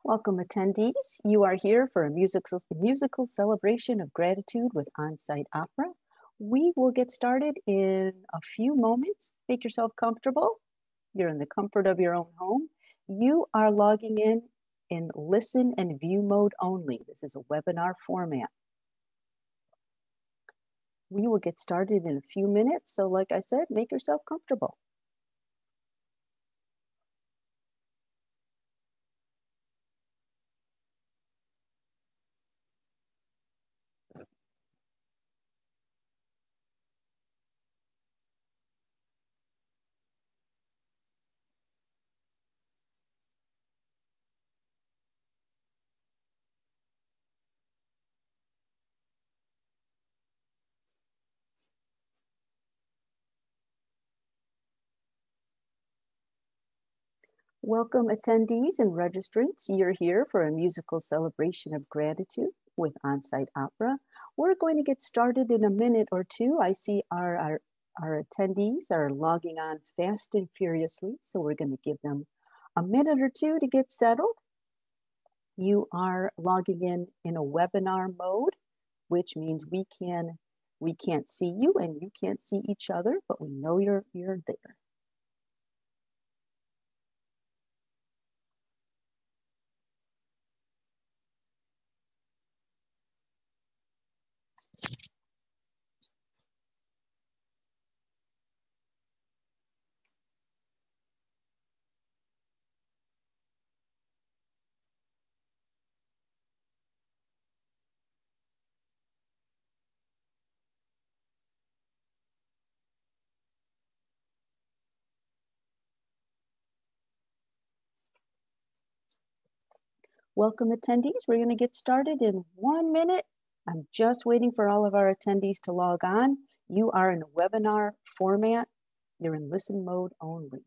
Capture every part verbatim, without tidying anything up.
Welcome attendees. You are here for a musical, musical celebration of gratitude with on-site opera. We will get started in a few moments. Make yourself comfortable. You're in the comfort of your own home. You are logging in in listen and view mode only. This is a webinar format. We will get started in a few minutes. So like I said, make yourself comfortable. Welcome attendees and registrants. You're here for a musical celebration of gratitude with on-site opera. We're going to get started in a minute or two. I see our, our, our attendees are logging on fast and furiously, so we're going to give them a minute or two to get settled. You are logging in in a webinar mode, which means we can we can't see you and you can't see each other, but we know you're you're there. Welcome attendees. We're going to get started in one minute. I'm just waiting for all of our attendees to log on. You are in a webinar format. You're in listen mode only.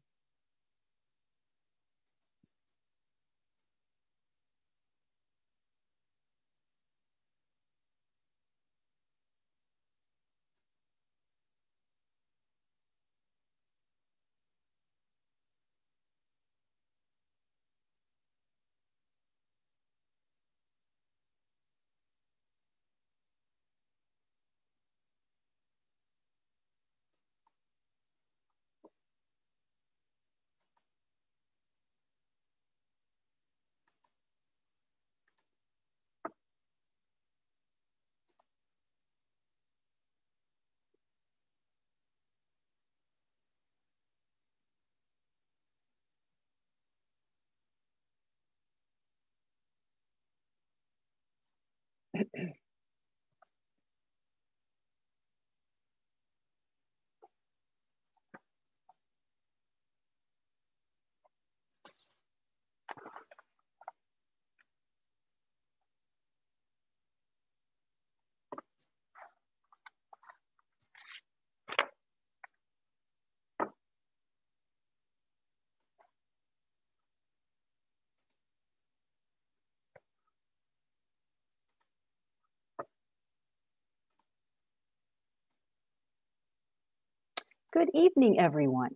Good evening, everyone.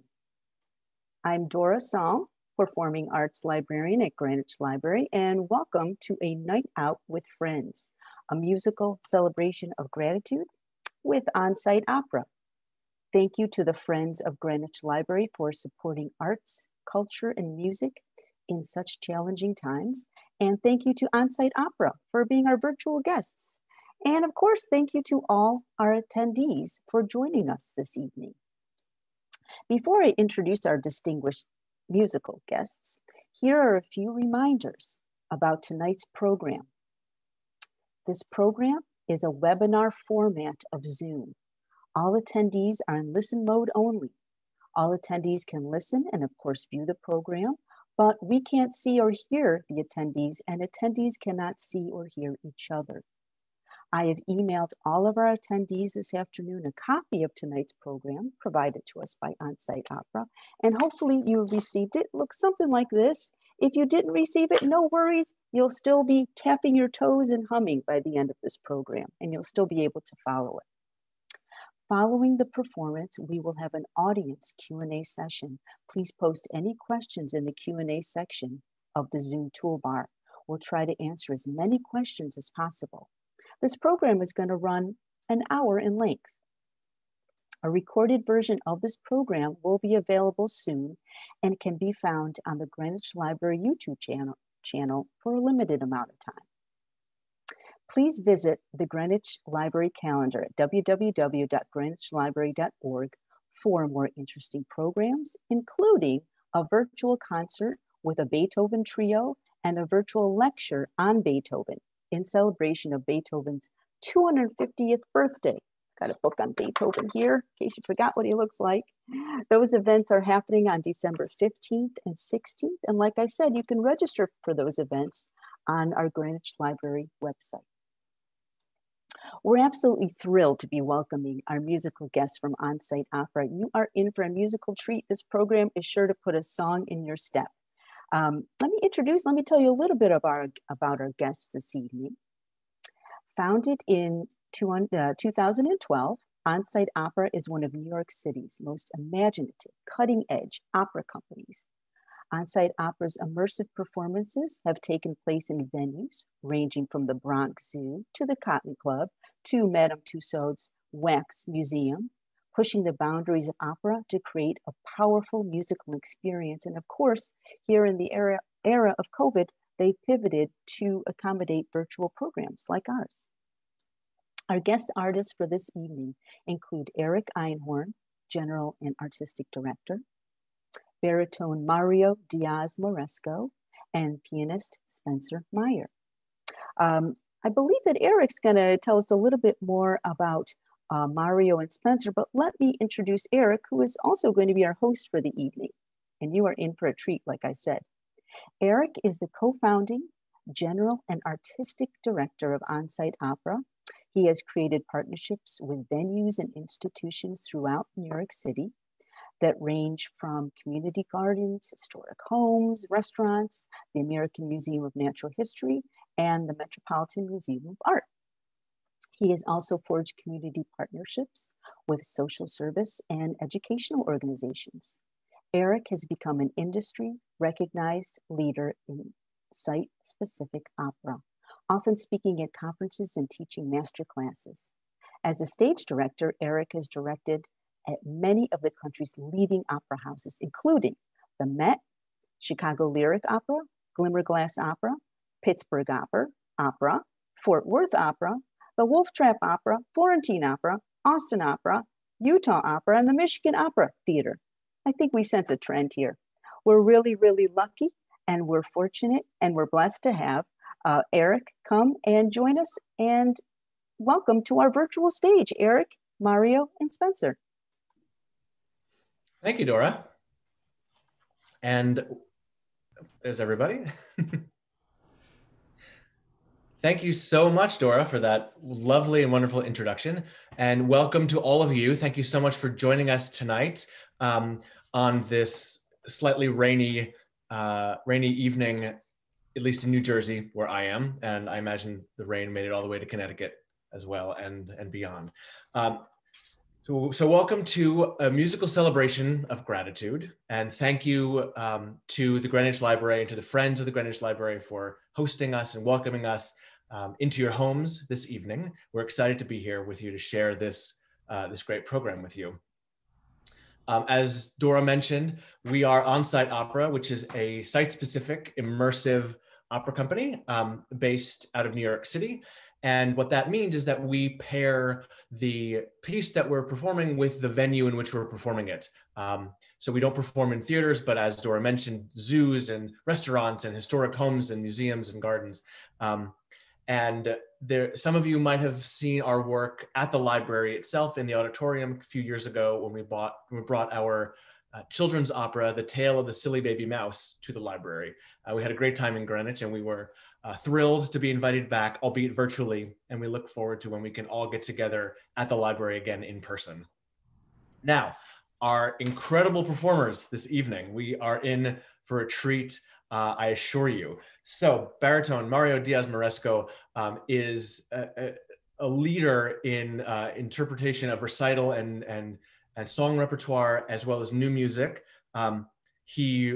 I'm Dora Saul, Performing Arts Librarian at Greenwich Library, and welcome to a night out with friends, a musical celebration of gratitude with on-site opera. Thank you to the Friends of Greenwich Library for supporting arts, culture, and music in such challenging times. And thank you to on-site opera for being our virtual guests. And of course, thank you to all our attendees for joining us this evening. Before I introduce our distinguished musical guests, here are a few reminders about tonight's program. This program is a webinar format of Zoom. All attendees are in listen mode only. All attendees can listen and of course view the program, but we can't see or hear the attendees, and attendees cannot see or hear each other. I have emailed all of our attendees this afternoon a copy of tonight's program provided to us by On-Site Opera, and hopefully you received it. It looks something like this. If you didn't receive it, no worries. You'll still be tapping your toes and humming by the end of this program, and you'll still be able to follow it. Following the performance, we will have an audience Q and A session. Please post any questions in the Q and A section of the Zoom toolbar. We'll try to answer as many questions as possible. This program is going to run an hour in length. A recorded version of this program will be available soon and can be found on the Greenwich Library YouTube channel, channel for a limited amount of time. Please visit the Greenwich Library calendar at w w w dot greenwich library dot org for more interesting programs, including a virtual concert with a Beethoven trio and a virtual lecture on Beethoven in celebration of Beethoven's two hundred fiftieth birthday. Got a book on Beethoven here, in case you forgot what he looks like. Those events are happening on December fifteenth and sixteenth. And like I said, you can register for those events on our Greenwich Library website. We're absolutely thrilled to be welcoming our musical guests from On-Site Opera. You are in for a musical treat. This program is sure to put a song in your step. Um, let me introduce, let me tell you a little bit of our, about our guests this evening. Founded in two thousand twelve, On-Site Opera is one of New York City's most imaginative, cutting-edge opera companies. On-Site Opera's immersive performances have taken place in venues ranging from the Bronx Zoo to the Cotton Club to Madame Tussauds Wax Museum, pushing the boundaries of opera to create a powerful musical experience. And of course, here in the era, era of COVID, they pivoted to accommodate virtual programs like ours. Our guest artists for this evening include Eric Einhorn, General and Artistic Director, Baritone Mario Diaz-Moresco, and pianist Spencer Myer. Um, I believe that Eric's gonna tell us a little bit more about uh, Mario and Spencer, but let me introduce Eric, who is also going to be our host for the evening. And you are in for a treat, like I said. Eric is the co-founding General and Artistic Director of On-Site Opera. He has created partnerships with venues and institutions throughout New York City that range from community gardens, historic homes, restaurants, the American Museum of Natural History, and the Metropolitan Museum of Art. He has also forged community partnerships with social service and educational organizations. Eric has become an industry-recognized leader in site-specific opera, often speaking at conferences and teaching master classes. As a stage director, Eric has directed at many of the country's leading opera houses, including the Met, Chicago Lyric Opera, Glimmerglass Opera, Pittsburgh Opera, Opera, Fort Worth Opera, the Wolf Trap Opera, Florentine Opera, Austin Opera, Utah Opera, and the Michigan Opera Theater. I think we sense a trend here. We're really, really lucky, and we're fortunate, and we're blessed to have uh, Eric come and join us, and welcome to our virtual stage, Eric, Mario, and Spencer. Thank you, Dora. And there's everybody. Thank you so much, Dora, for that lovely and wonderful introduction. And welcome to all of you. Thank you so much for joining us tonight um, on this slightly rainy, uh, rainy evening, at least in New Jersey, where I am. And I imagine the rain made it all the way to Connecticut as well and, and beyond. Um, So, so welcome to a musical celebration of gratitude, and thank you um, to the Greenwich Library and to the Friends of the Greenwich Library for hosting us and welcoming us um, into your homes this evening. We're excited to be here with you to share this, uh, this great program with you. Um, as Dora mentioned, we are On-Site Opera, which is a site-specific immersive opera company um, based out of New York City. And what that means is that we pair the piece that we're performing with the venue in which we're performing it. Um, so we don't perform in theaters, but as Dora mentioned, zoos and restaurants and historic homes and museums and gardens. Um, and there, some of you might have seen our work at the library itself in the auditorium a few years ago when we, bought, when we brought our Uh, children's opera, The Tale of the Silly Baby Mouse, to the library. Uh, we had a great time in Greenwich, and we were uh, thrilled to be invited back, albeit virtually, and we look forward to when we can all get together at the library again in person. Now, our incredible performers this evening, we are in for a treat, uh, I assure you. So, baritone Mario Diaz-Moresco um, is a, a, a leader in uh, interpretation of recital and, and and song repertoire, as well as new music. Um, he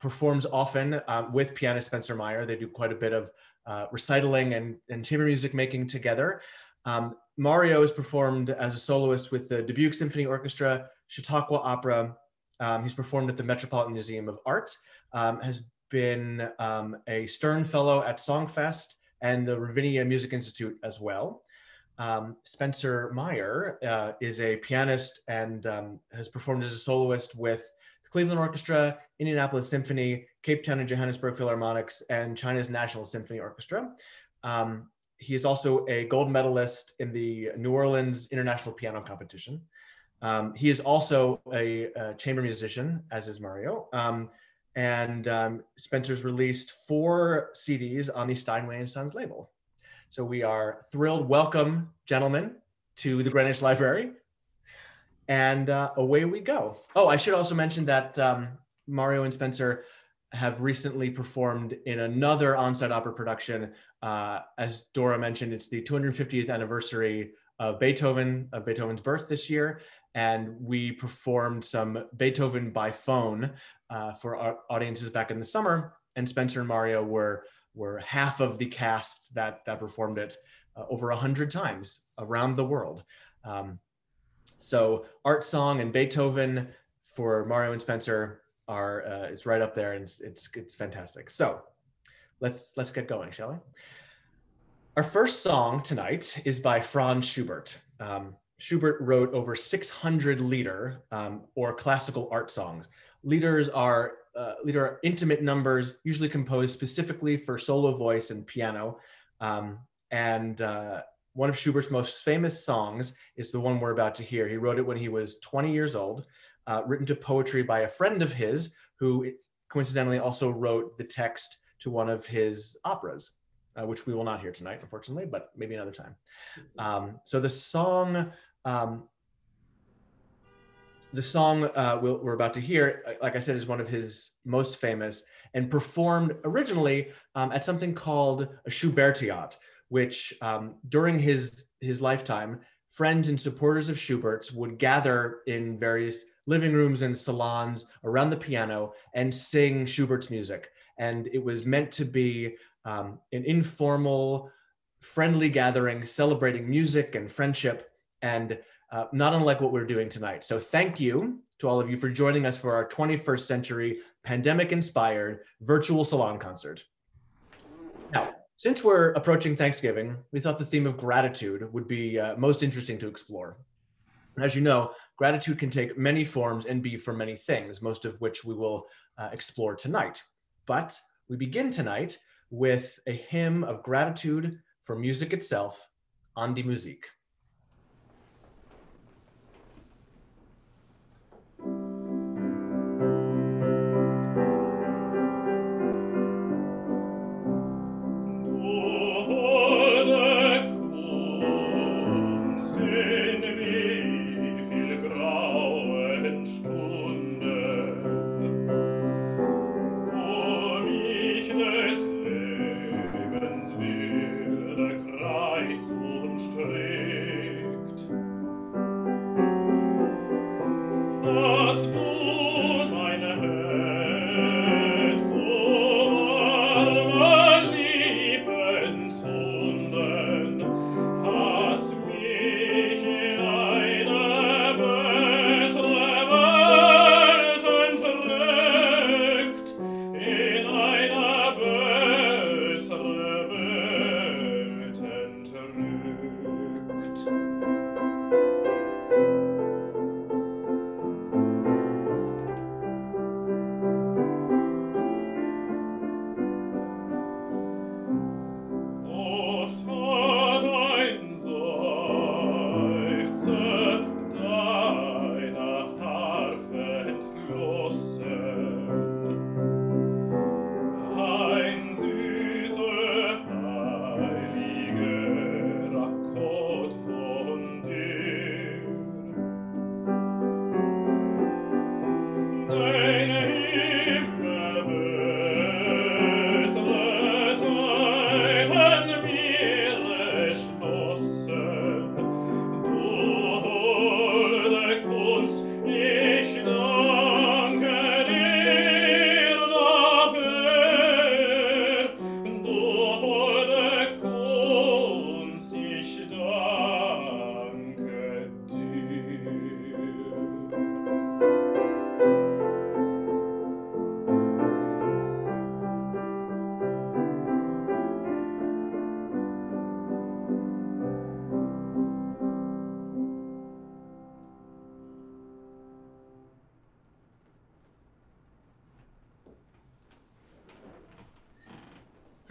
performs often uh, with pianist Spencer Myer. They do quite a bit of uh, recitaling and, and chamber music making together. Um, Mario has performed as a soloist with the Dubuque Symphony Orchestra, Chautauqua Opera. Um, he's performed at the Metropolitan Museum of Art, um, has been um, a Stern Fellow at Songfest and the Ravinia Music Institute as well. Um, Spencer Myer uh, is a pianist and um, has performed as a soloist with the Cleveland Orchestra, Indianapolis Symphony, Cape Town and Johannesburg Philharmonics, and China's National Symphony Orchestra. Um, he is also a gold medalist in the New Orleans International Piano Competition. Um, he is also a, a chamber musician, as is Mario. Um, and um, Spencer's released four C Ds on the Steinway and Sons label. So we are thrilled. Welcome, gentlemen, to the Greenwich Library. And uh, away we go. Oh, I should also mention that um, Mario and Spencer have recently performed in another on-site opera production. Uh, as Dora mentioned, it's the two hundred fiftieth anniversary of Beethoven, of Beethoven's birth this year. And we performed some Beethoven by phone uh, for our audiences back in the summer. And Spencer and Mario were were half of the casts that, that performed it uh, over a hundred times around the world. Um, so Art Song and Beethoven for Mario and Spencer are, uh, it's right up there and it's, it's, it's fantastic. So let's, let's get going, shall we? Our first song tonight is by Franz Schubert. Um, Schubert wrote over six hundred lieder um, or classical art songs. Lieders are, uh, lieder are intimate numbers, usually composed specifically for solo voice and piano. Um, and uh, one of Schubert's most famous songs is the one we're about to hear. He wrote it when he was twenty years old, uh, written to poetry by a friend of his who coincidentally also wrote the text to one of his operas, uh, which we will not hear tonight, unfortunately, but maybe another time. Um, so the song, um, The song uh, we'll, we're about to hear, like I said, is one of his most famous and performed originally um, at something called a Schubertiat, which um, during his, his lifetime, friends and supporters of Schubert's would gather in various living rooms and salons around the piano and sing Schubert's music. And it was meant to be um, an informal, friendly gathering celebrating music and friendship, and Uh, not unlike what we're doing tonight. So thank you to all of you for joining us for our twenty-first century pandemic-inspired virtual salon concert. Now, since we're approaching Thanksgiving, we thought the theme of gratitude would be uh, most interesting to explore. As you know, gratitude can take many forms and be for many things, most of which we will uh, explore tonight. But we begin tonight with a hymn of gratitude for music itself, An die Musik. Ich danke dir,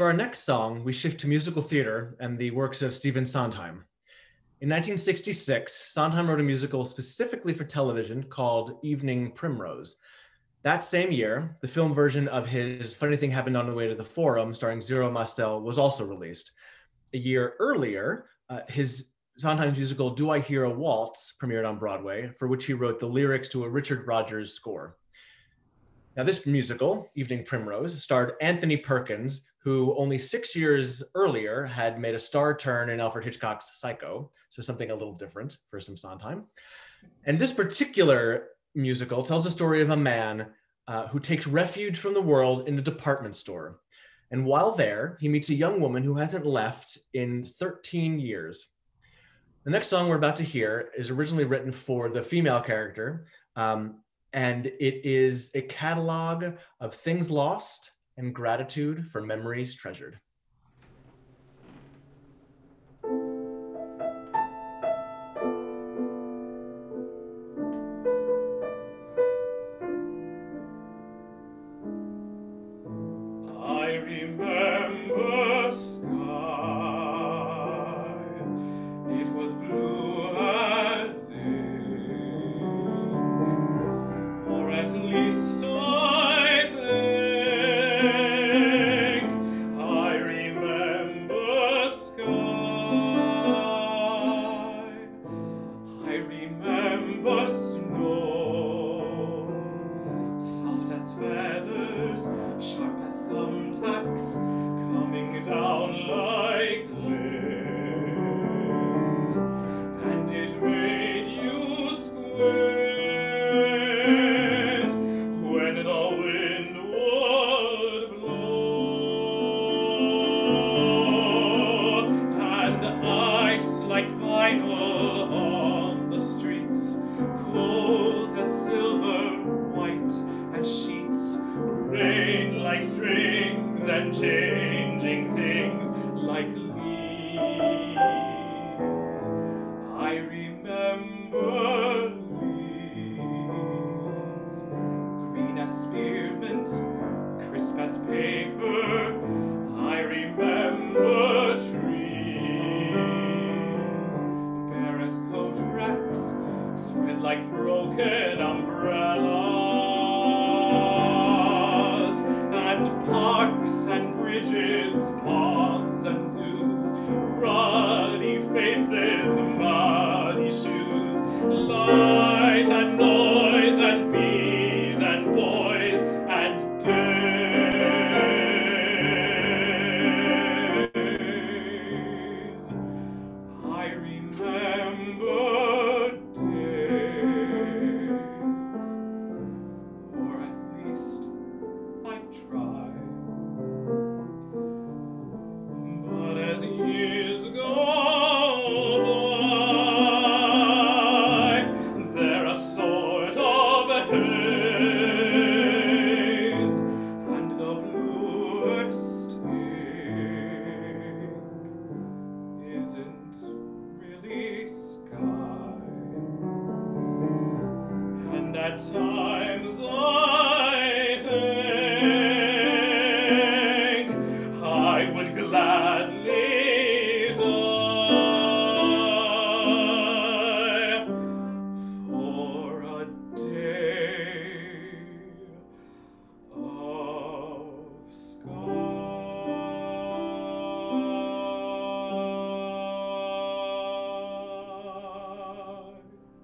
For our next song, we shift to musical theater and the works of Stephen Sondheim. In nineteen sixty-six, Sondheim wrote a musical specifically for television called Evening Primrose. That same year, the film version of his Funny Thing Happened on the Way to the Forum, starring Zero Mostel, was also released. A year earlier, uh, his Sondheim's musical Do I Hear a Waltz premiered on Broadway, for which he wrote the lyrics to a Richard Rodgers score. Now, this musical, Evening Primrose, starred Anthony Perkins, who only six years earlier had made a star turn in Alfred Hitchcock's Psycho, so something a little different for some Sondheim. And this particular musical tells the story of a man uh, who takes refuge from the world in a department store. And while there, he meets a young woman who hasn't left in thirteen years. The next song we're about to hear is originally written for the female character, um, and it is a catalog of things lost and gratitude for memories treasured. I remember sky, it was blue as ink, or at least I think I remember sky, I remember snow, soft as feathers, sharp as thumbtacks, coming down like lint, and it made you squint when the wind would blow, and ice like vinyl on the streets, cold as silver, white as sheets, rain like strings and changing things like leaves. I remember leaves, green as spearmint, crisp as paper. I remember trees, bare as coat racks, spread like broken umbrellas, and parks and bridges, ponds and zoos, ruddy faces, muddy shoes, light and noise and bees and boys and days. I remember days, or at least I try. But as years go by, they're a sort of haze, and the bluest ink isn't really sky. And at times I think I would gladly die for a day of sky.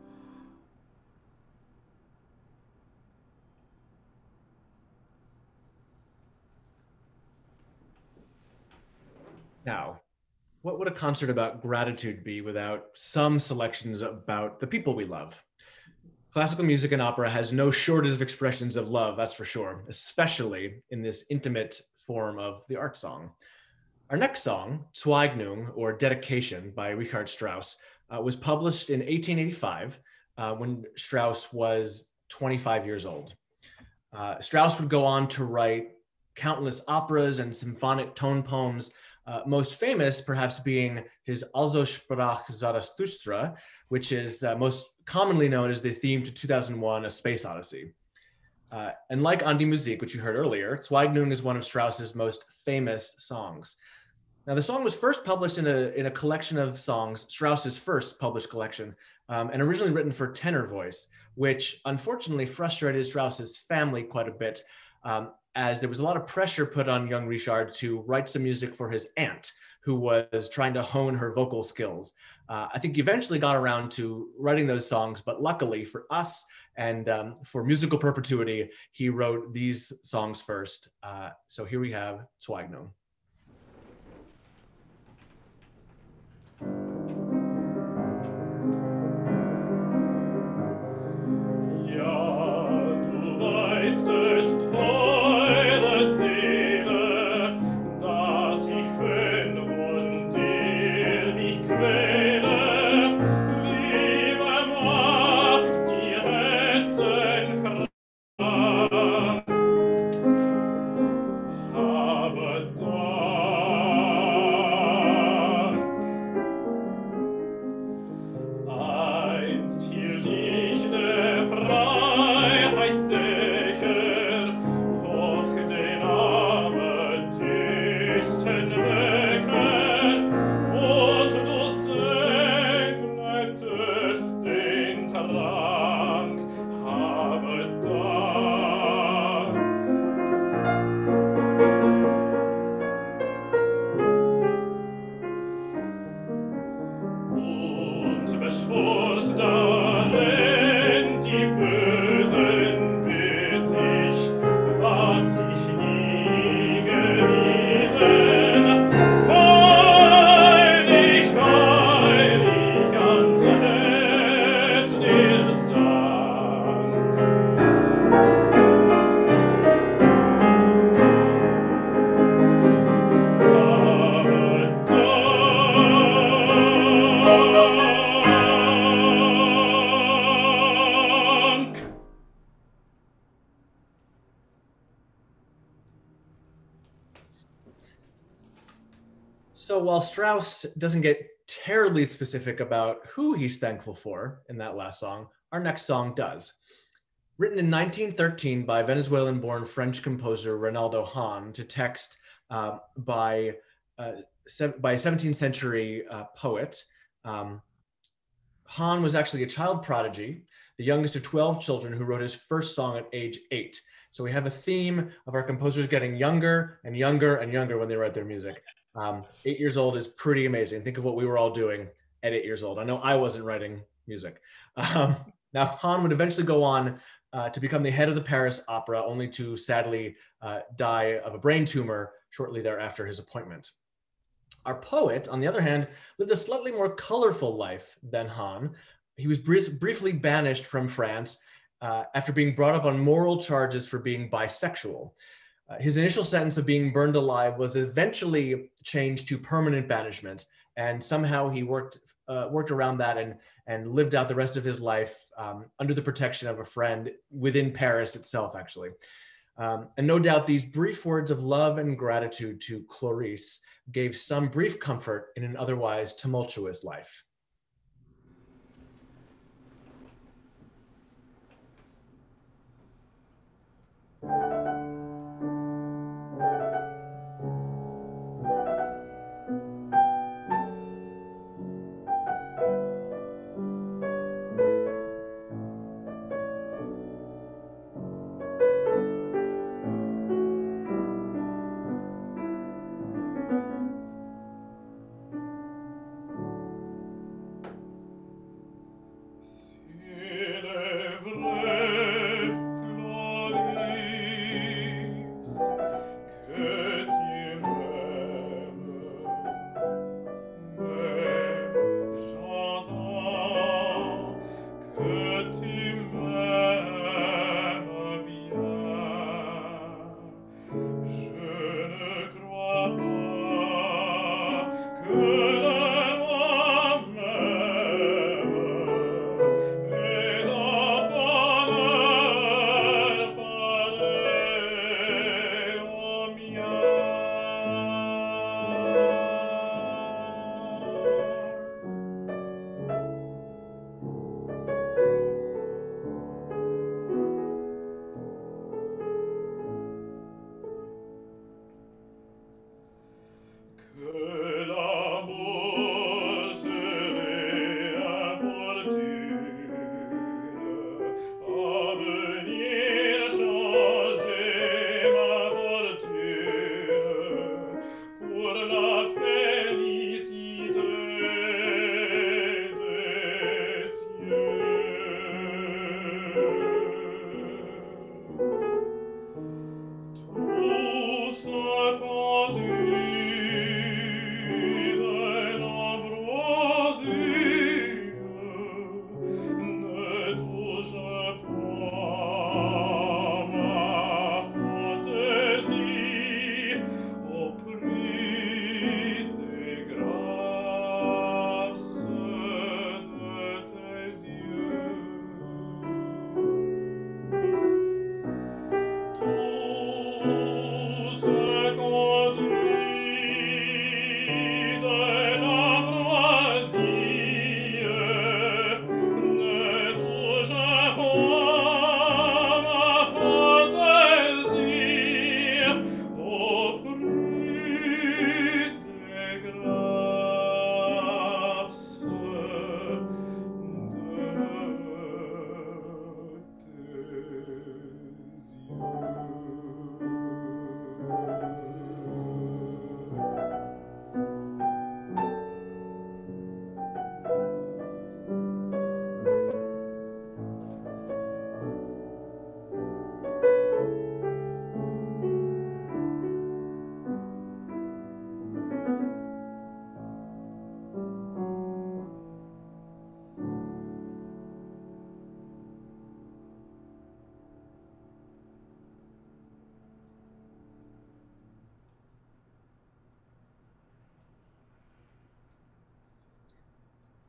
Now, what would a concert about gratitude be without some selections about the people we love? Classical music and opera has no shortage of expressions of love, that's for sure, especially in this intimate form of the art song. Our next song, Zueignung, or Dedication by Richard Strauss, uh, was published in eighteen eighty-five uh, when Strauss was twenty-five years old. Uh, Strauss would go on to write countless operas and symphonic tone poems, uh, most famous perhaps being his Also sprach Zarathustra, which is uh, most commonly known as the theme to two thousand one, A Space Odyssey. Uh, and like An die Musik, which you heard earlier, Zweignung is one of Strauss's most famous songs. Now, the song was first published in a, in a collection of songs, Strauss's first published collection, um, and originally written for tenor voice, which unfortunately frustrated Strauss's family quite a bit, um, as there was a lot of pressure put on young Richard to write some music for his aunt, who was trying to hone her vocal skills. Uh, I think he eventually got around to writing those songs, but luckily for us and um, for musical perpetuity, he wrote these songs first. Uh, so here we have Zweignung. So while Strauss doesn't get terribly specific about who he's thankful for in that last song, our next song does. Written in nineteen thirteen by Venezuelan-born French composer Reynaldo Hahn to text uh, by, uh, by a seventeenth century uh, poet, um, Hahn was actually a child prodigy, the youngest of twelve children who wrote his first song at age eight. So we have a theme of our composers getting younger and younger and younger when they write their music. Um, eight years old is pretty amazing. Think of what we were all doing at eight years old. I know I wasn't writing music. Um, now, Hahn would eventually go on uh, to become the head of the Paris Opera, only to sadly uh, die of a brain tumor shortly thereafter his appointment. Our poet, on the other hand, lived a slightly more colorful life than Hahn. He was brief, briefly banished from France uh, after being brought up on moral charges for being bisexual. Uh, his initial sentence of being burned alive was eventually changed to permanent banishment, and somehow he worked uh, worked around that and and lived out the rest of his life um, under the protection of a friend within Paris itself, actually. Um, and no doubt these brief words of love and gratitude to Clarice gave some brief comfort in an otherwise tumultuous life.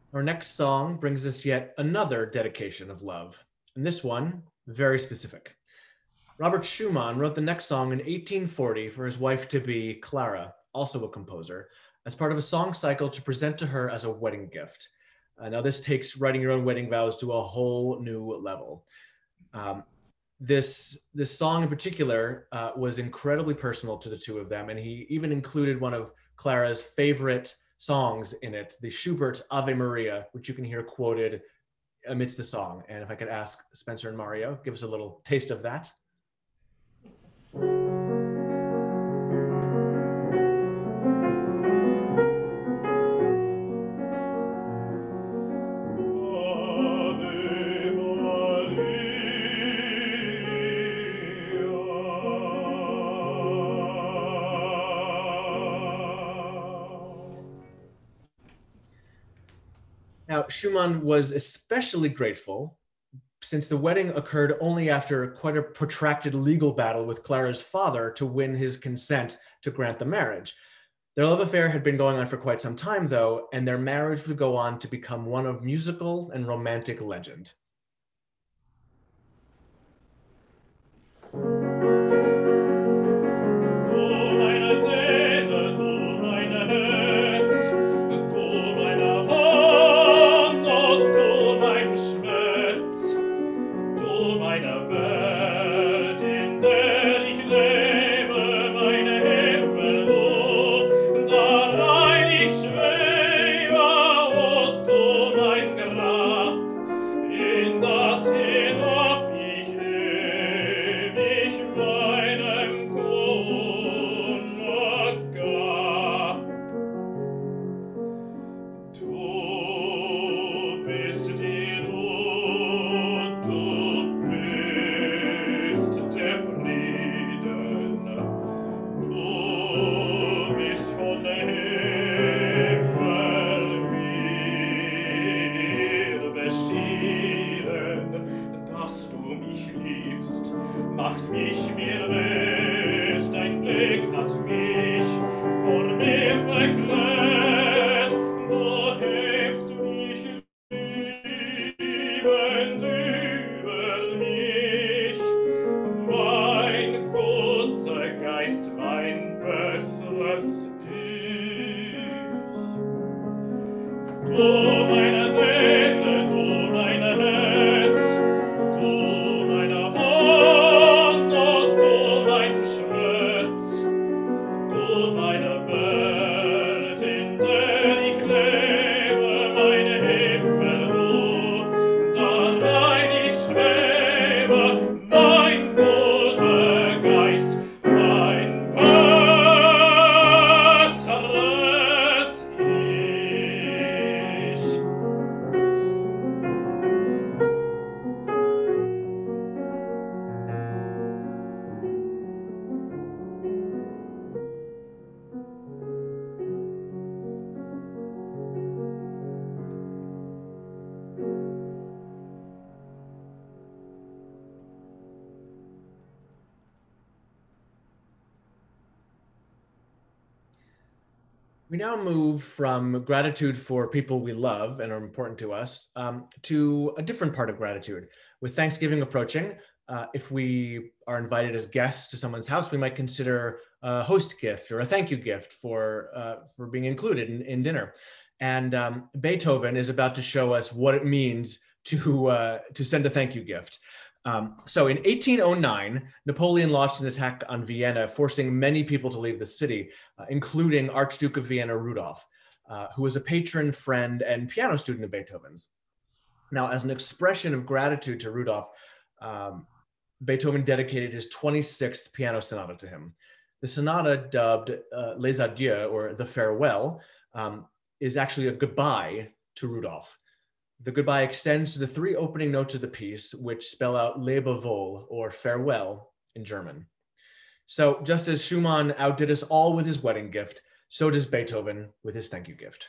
Our next song brings us yet another dedication of love, and this one, very specific. Robert Schumann wrote the next song in eighteen forty for his wife-to-be, Clara, also a composer, as part of a song cycle to present to her as a wedding gift. Uh, now, this takes writing your own wedding vows to a whole new level. Um, this, this song in particular uh, was incredibly personal to the two of them, and he even included one of Clara's favorite songs in it, the Schubert Ave Maria, which you can hear quoted amidst the song. And if I could ask Spencer and Mario, give us a little taste of that. Now, Schumann was especially grateful since the wedding occurred only after quite a protracted legal battle with Clara's father to win his consent to grant the marriage. Their love affair had been going on for quite some time, though, and their marriage would go on to become one of musical and romantic legend. We now move from gratitude for people we love and are important to us um, to a different part of gratitude. With Thanksgiving approaching, uh, if we are invited as guests to someone's house, we might consider a host gift or a thank you gift for, uh, for being included in, in dinner. And um, Beethoven is about to show us what it means to, uh, to send a thank you gift. Um, so in eighteen oh nine, Napoleon launched an attack on Vienna, forcing many people to leave the city, uh, including Archduke of Vienna Rudolph, uh, who was a patron, friend, and piano student of Beethoven's. Now, as an expression of gratitude to Rudolph, um, Beethoven dedicated his twenty-sixth piano sonata to him. The sonata, dubbed uh, Les Adieux, or the Farewell, um, is actually a goodbye to Rudolph. The goodbye extends to the three opening notes of the piece, which spell out Lebe wohl, or farewell, in German. So just as Schumann outdid us all with his wedding gift, so does Beethoven with his thank you gift.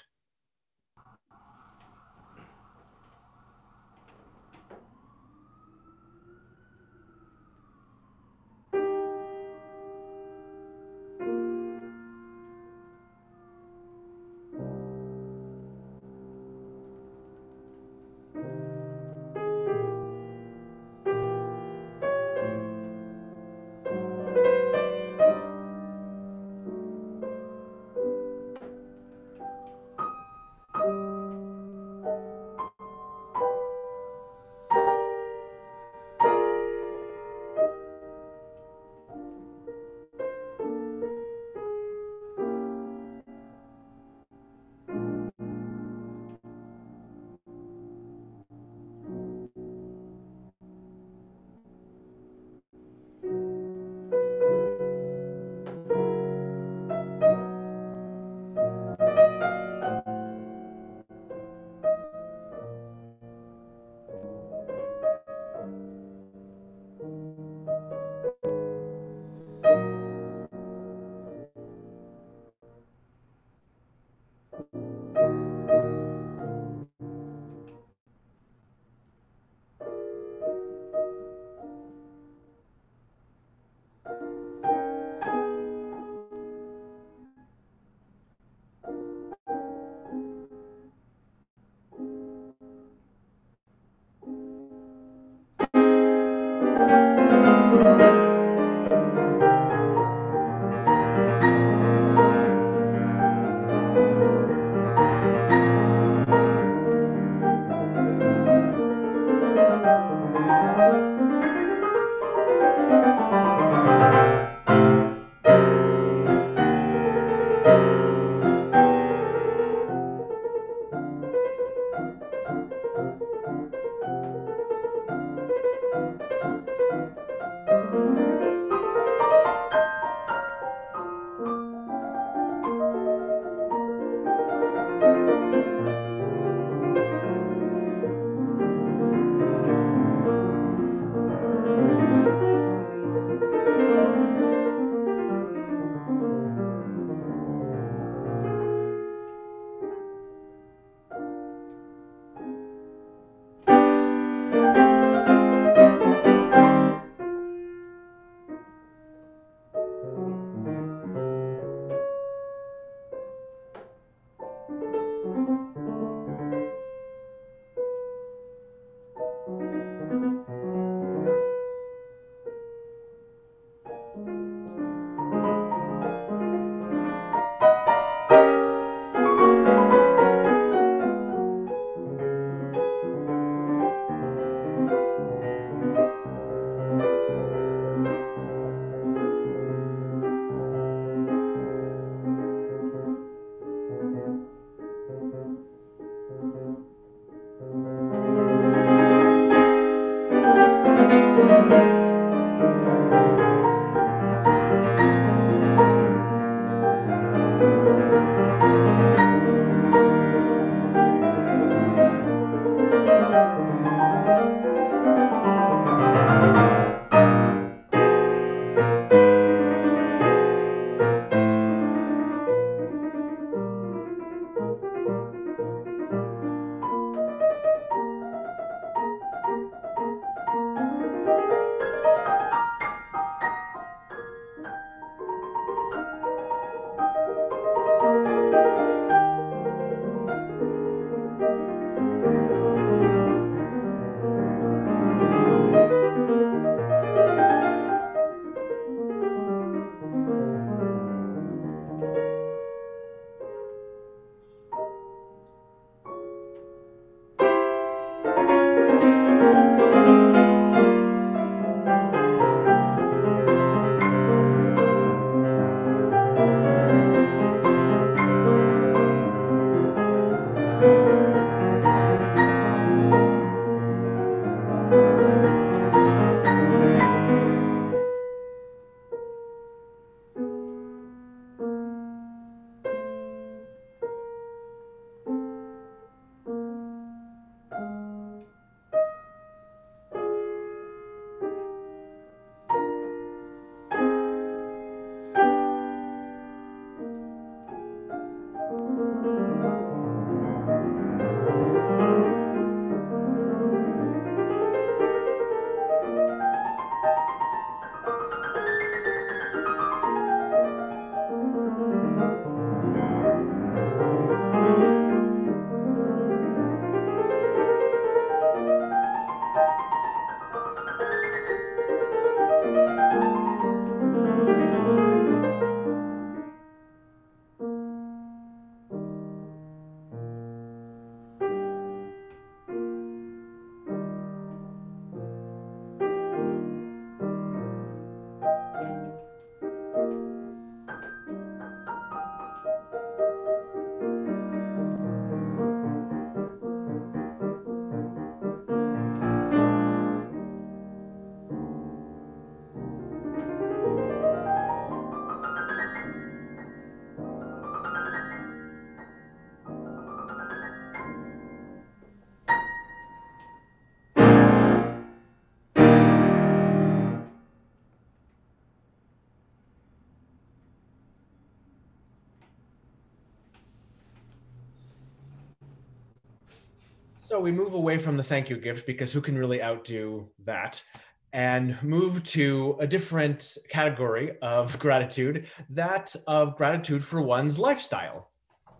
So we move away from the thank you gift, because who can really outdo that, and move to a different category of gratitude, that of gratitude for one's lifestyle.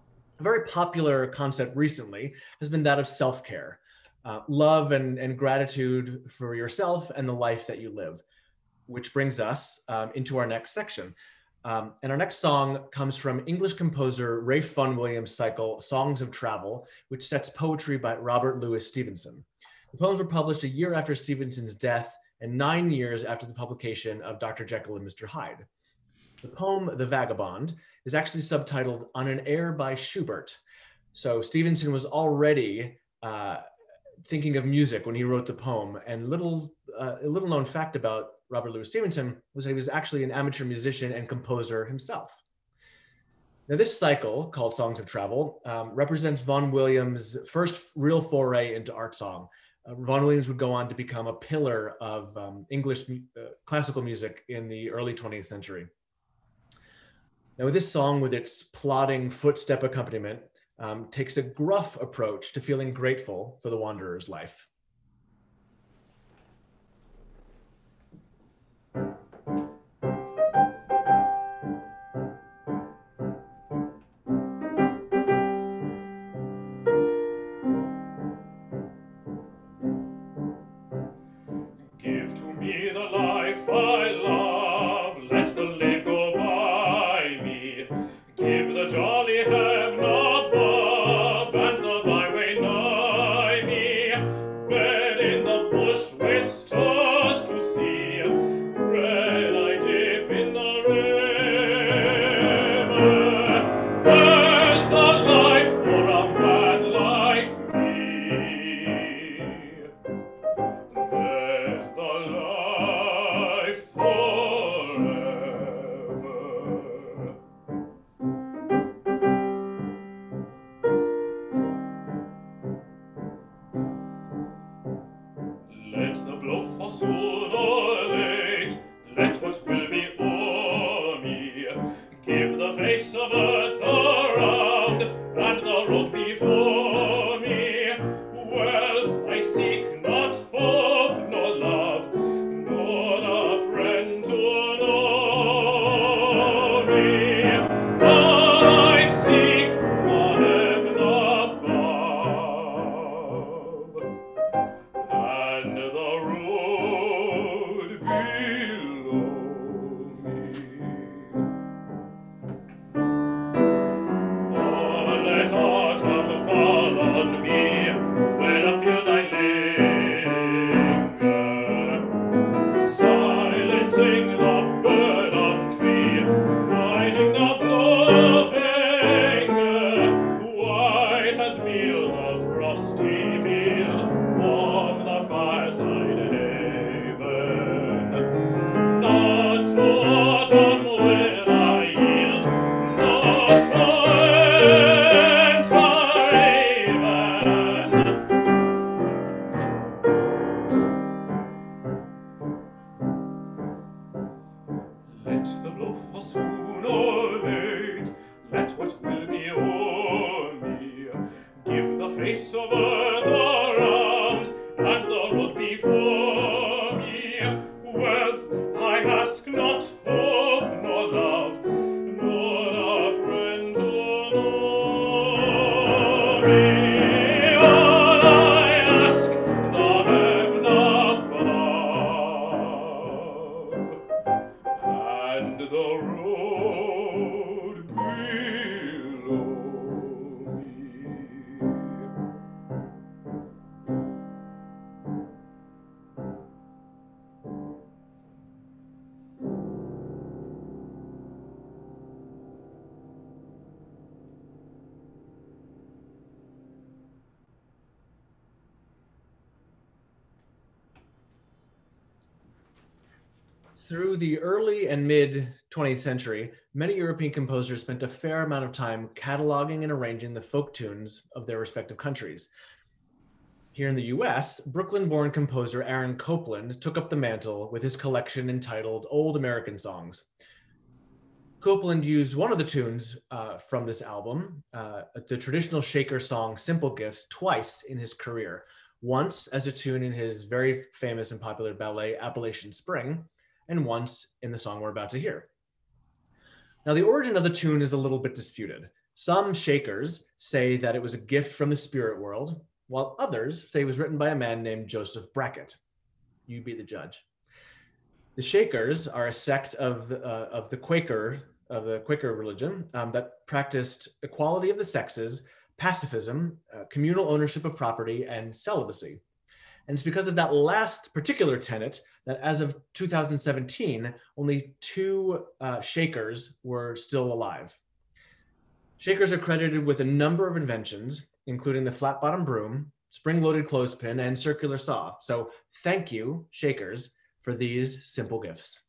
A very popular concept recently has been that of self-care, uh, love and, and gratitude for yourself and the life that you live, which brings us um, into our next section. Um, and our next song comes from English composer Ralph Vaughan Williams' cycle, Songs of Travel, which sets poetry by Robert Louis Stevenson. The poems were published a year after Stevenson's death and nine years after the publication of Doctor Jekyll and Mister Hyde. The poem, The Vagabond, is actually subtitled On an Air by Schubert. So Stevenson was already uh, thinking of music when he wrote the poem, and little, uh, a little known fact about Robert Louis Stevenson was that he was actually an amateur musician and composer himself. Now, this cycle, called Songs of Travel, um, represents Vaughan Williams' first real foray into art song. Uh, Vaughan Williams would go on to become a pillar of um, English uh, classical music in the early twentieth century. Now, this song, with its plodding footstep accompaniment, um, takes a gruff approach to feeling grateful for the wanderer's life. Give to me the life I love, let the live go by me. Give the jolly heaven above, and the byway nigh me. Bed in the bush with stars to see, bread I dip in the river. There's the life for a man like me. There's the life forever. Let the blow for soon or late, let what will be o'er me. Give the face of earth around, and the road before me. Wealth I seek, not hope nor love, nor a friend to know me. All I seek, the heaven above, and the road below me. earth around, and the road before me. Wealth I ask not, hope nor love, nor a friend to know me. All I ask, the heaven above, and the road below me. Through the early and mid twentieth century, many European composers spent a fair amount of time cataloging and arranging the folk tunes of their respective countries. Here in the U S, Brooklyn-born composer Aaron Copland took up the mantle with his collection entitled Old American Songs. Copland used one of the tunes uh, from this album, uh, the traditional Shaker song Simple Gifts, twice in his career. Once as a tune in his very famous and popular ballet Appalachian Spring, and once in the song we're about to hear. Now, the origin of the tune is a little bit disputed. Some Shakers say that it was a gift from the spirit world, while others say it was written by a man named Joseph Brackett. You be the judge. The Shakers are a sect of, uh, of the Quaker, of the Quaker religion um, that practiced equality of the sexes, pacifism, uh, communal ownership of property, and celibacy. And it's because of that last particular tenet that as of two thousand seventeen, only two uh, Shakers were still alive. Shakers are credited with a number of inventions, including the flat-bottom broom, spring-loaded clothespin, and circular saw. So thank you, Shakers, for these simple gifts.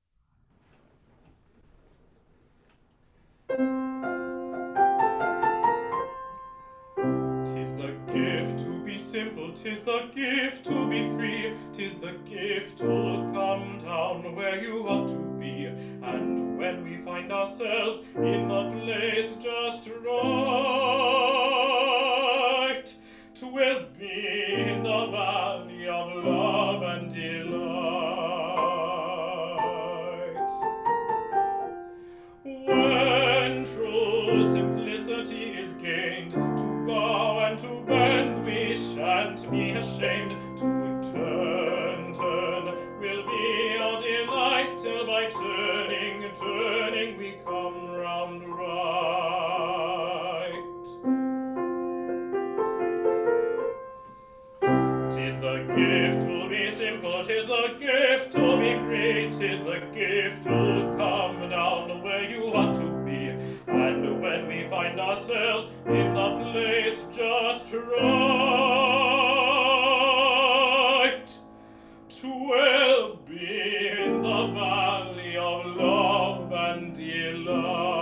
Tis the gift to be simple, tis the gift to be free, tis the gift to come down where you ought to be. And when we find ourselves in the place just right, 'twill be in the valley of love and delight. When true simplicity is gained, to bow and to bend we shan't be ashamed. To turn, turn will be our delight, till by turning, turning we come round right. Tis the gift to be simple, tis the gift to be free, tis the gift to come down where you ought to be. And when we find ourselves in the place just right, 'twill be in the valley of love and delight.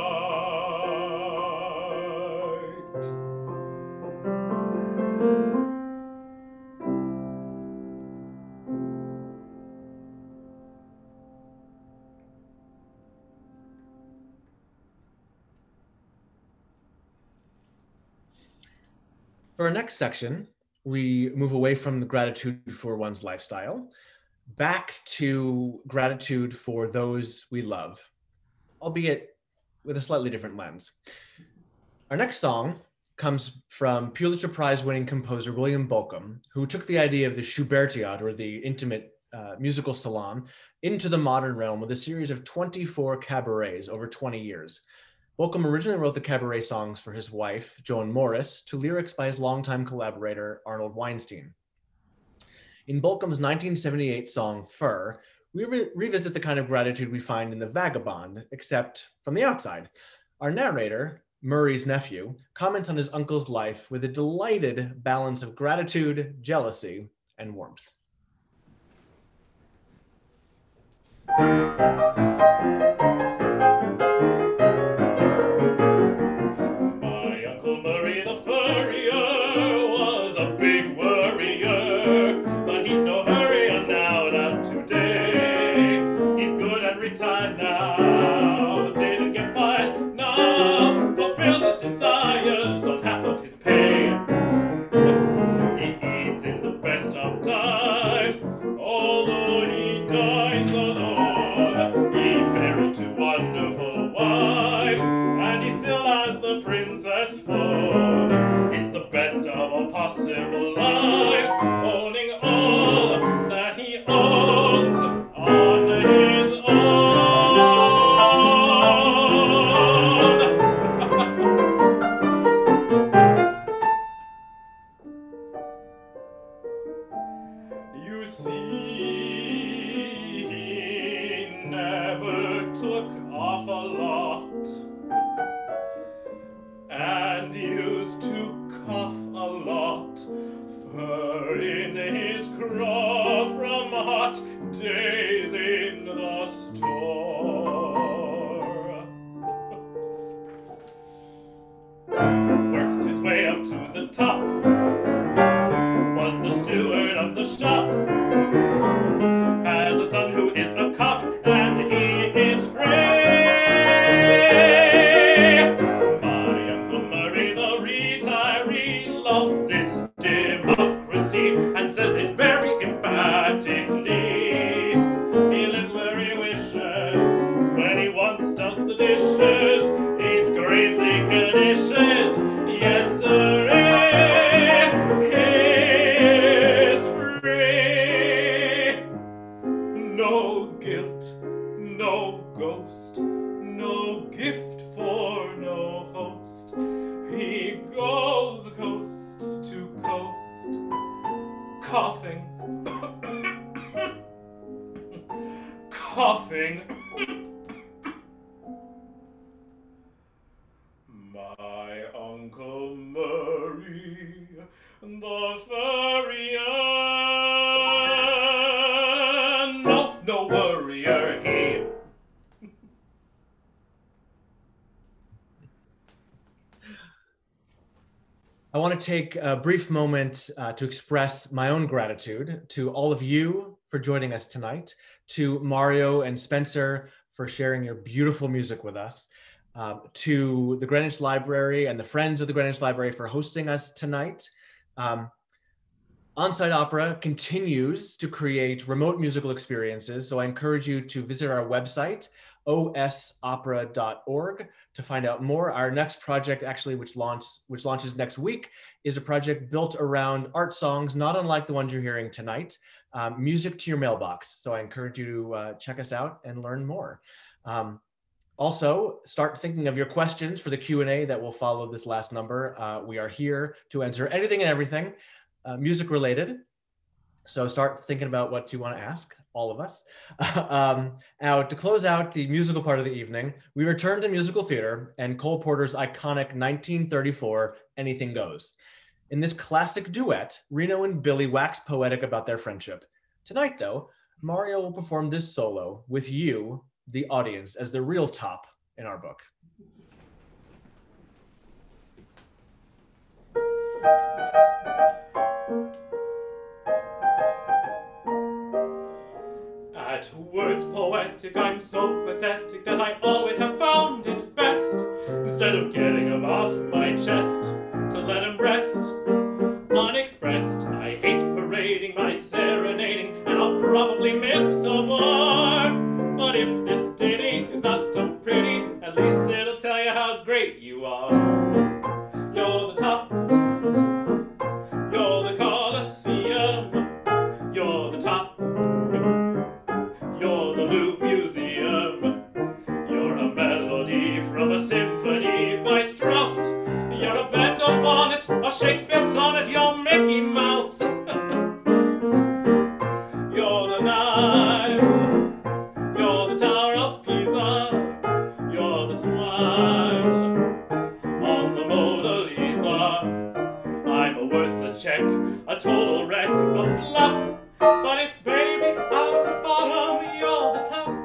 For our next section, we move away from the gratitude for one's lifestyle, back to gratitude for those we love, albeit with a slightly different lens. Our next song comes from Pulitzer Prize-winning composer William Bolcom, who took the idea of the Schubertiade, or the intimate uh, musical salon, into the modern realm with a series of twenty-four cabarets over twenty years. Bolcom originally wrote the cabaret songs for his wife, Joan Morris, to lyrics by his longtime collaborator, Arnold Weinstein. In Bolcom's nineteen seventy-eight song, Fur, we re revisit the kind of gratitude we find in The Vagabond, except from the outside. Our narrator, Murray's nephew, comments on his uncle's life with a delighted balance of gratitude, jealousy, and warmth. My Uncle Murray the furrier was a big worrier, but he's no hurrier now, not today. He's good and retired now, didn't get fired, no, fulfills his desires on half of his pay. He it's in the best of times. Although he dines alone, he married two wonderful wives, and he still has the princess phone. It's the best of all possible lives, owning all that he owns on his own. You see, he never took off a lot, and used to cough a lot, fur in his craw from hot days in the store. Worked his way up to the top, was the steward of the shop, has a son who is a cop, and he is free. My Uncle Murray, the retiree, loves this democracy and says it very emphatically. He lives where he wishes, when he wants does the dishes, eats greasy knishes, yes sir. No guilt, no ghost, no gift for no host. He goes coast to coast, coughing, coughing. My Uncle Murray, the furrier, no, no worrier he. I want to take a brief moment uh, to express my own gratitude to all of you for joining us tonight, to Mario and Spencer for sharing your beautiful music with us, uh, to the Greenwich Library and the Friends of the Greenwich Library for hosting us tonight. Um, On-Site Opera continues to create remote musical experiences, so I encourage you to visit our website, o s opera dot org, to find out more. Our next project, actually, which, launch, which launches next week, is a project built around art songs, not unlike the ones you're hearing tonight, um, music to your mailbox. So I encourage you to uh, check us out and learn more. Um, Also, start thinking of your questions for the Q and A that will follow this last number. Uh, we are here to answer anything and everything uh, music related. So start thinking about what you want to ask, all of us. um, now, to close out the musical part of the evening, we return to musical theater and Cole Porter's iconic nineteen thirty-four, Anything Goes. In this classic duet, Reno and Billy wax poetic about their friendship. Tonight, though, Mario will perform this solo with you, the audience, as the real top in our book. At words poetic, I'm so pathetic that I always have found it best, instead of getting them off my chest, to let them rest unexpressed. I hate parading my serenading, and I'll probably miss a bar. But if this dating is not so pretty, at least it'll tell you how great you are. You're the top, you're the Colosseum, you're the top, you're the Louvre Museum, you're a melody from a symphony by Strauss, you're a Bendel bonnet, a Shakespeare sonnet, you're Mickey Mouse. You're the Nile, you're the Tower of Pisa, you're the smile on the Mona Lisa. I'm a worthless check, a total wreck, a flop. But if, baby, I'm the bottom, you're the top.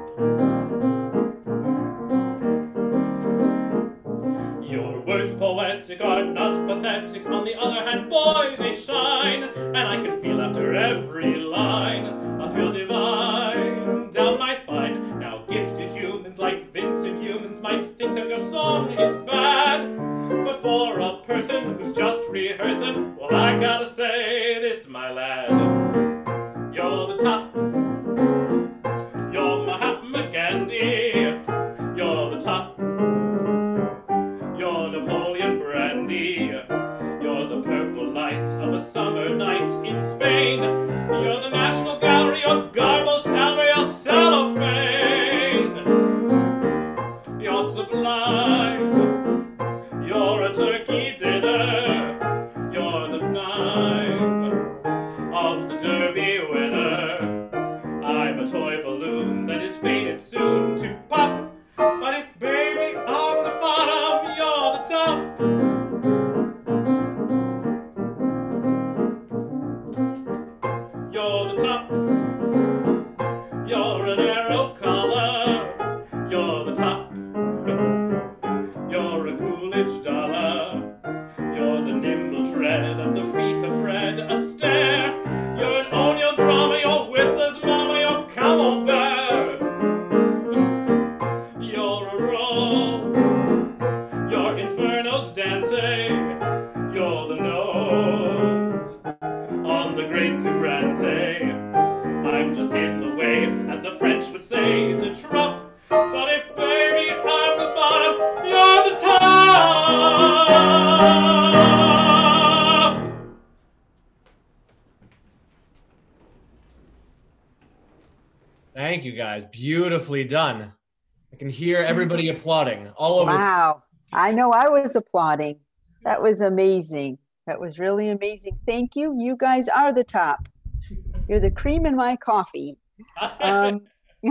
Your words poetic are not pathetic. On the other hand, boy, they shine. And I can feel after every line a thrill divine down my spine. Now gifted humans like Vincent Humans might think that your song is bad, but for a person who's just rehearsing, well, I gotta say, this my lad. You're the top. You're Mahatma Gandhi. You're the top. You're Napoleon Brandy. You're the purple light of a summer night in Spain. You're the National Gallery, your garbo salary, your cellophane. You're sublime. You're a turkey dinner. You're the knife of the Derby winner. I'm a toy balloon that is fated soon to pop. But if baby I'm the bottom, you're the top. You're the top. You're an arrow collar. You're the top. You're a Coolidge dollar. You're the nimble tread of the feet of Fred Astaire. You're an O'Neill drama. You're Whistler's mama. You're Camembert. You're a rose. You're Inferno's Dante. You're the nose on the great Durante. I'm just in the way, as the French would say, to trop. But if baby I'm the bottom, you're the top. Thank you guys. Beautifully done. I can hear everybody applauding all over. Wow. I know I was applauding. That was amazing. That was really amazing. Thank you. You guys are the top. You're the cream in my coffee. Um,